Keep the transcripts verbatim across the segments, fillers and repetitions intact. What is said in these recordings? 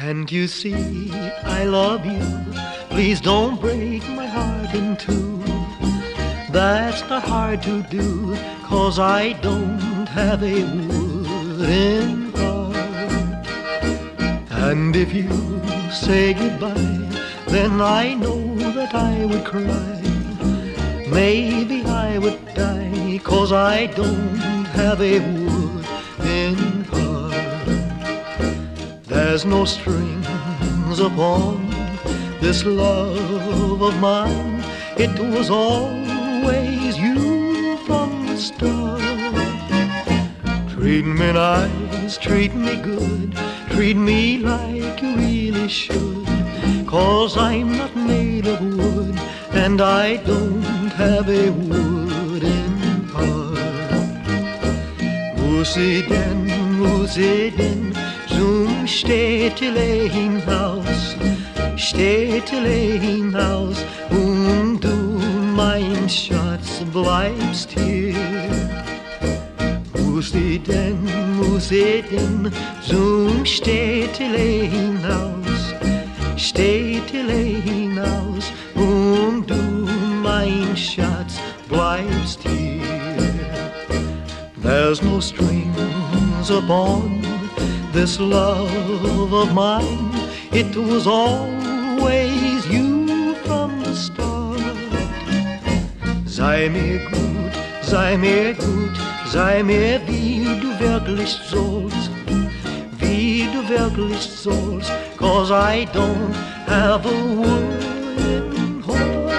Can't you see I love you? Please don't break my heart in two. That's not hard to do, 'cause I don't have a wooden heart. And if you say goodbye, then I know that I would cry. Maybe I would die, 'cause I don't have a wooden heart. There's no strings upon this love of mine. It was always you from the start. Treat me nice, treat me good, treat me like you really should, 'cause I'm not made of wood, and I don't have a wooden heart. Kusiden, kusiden, zum Städtelein-Haus, Städtelein-Haus, und du, mein Schatz, bleibst hier. Kusiden, kusiden, zum Städtelein-Haus, Städtelein-Haus, und du, mein Schatz, bleibst hier. There's no strings upon this love of mine. It was always you from the start. Sei mir gut, sei mir gut, sei mir wie du wirklich sollst, wie du wirklich sollst, 'cause I don't have a wooden heart.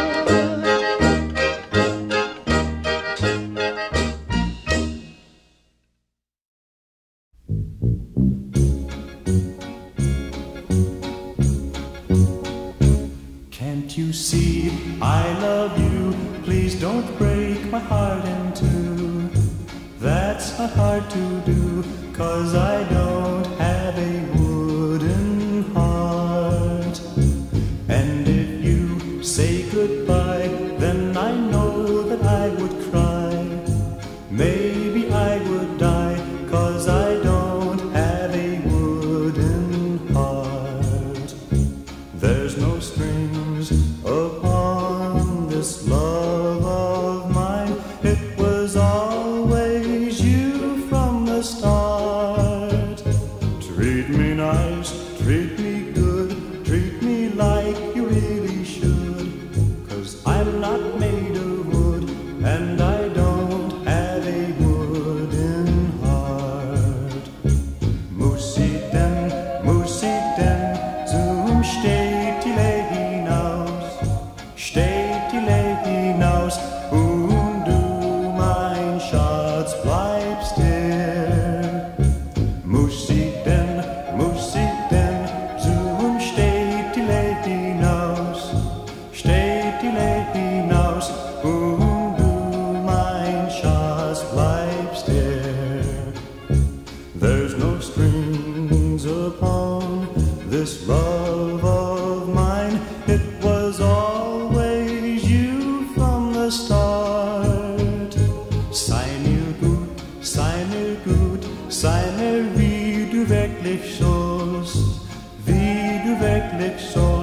Can't you see I love you? Please don't break my heart in two. That's not hard to do, 'cause I don't have a wooden heart. And if you say goodbye, then I know that I would cry. Maybe I would die, 'cause I don't have a wooden heart. There's no strings upon this love of mine. It was always you from the start. Treat me nice, treat me good, treat me like you really should, 'cause I'm not made of wood, and I don't have a wooden heart. Musiden, musiden, zum Städtelein-Haus, Städtelein-Haus, und du, mein Schatz, bleibst hier. Musiden, musiden, zum Städtelein-Haus, Städtelein-Haus, und du, mein Schatz, bleibst hier. There's no strings upon this love of mine. It was always you from the start. Sei mir gut, sei mir gut, sei mir wie du wirklich sollst, wie du wirklich sollst.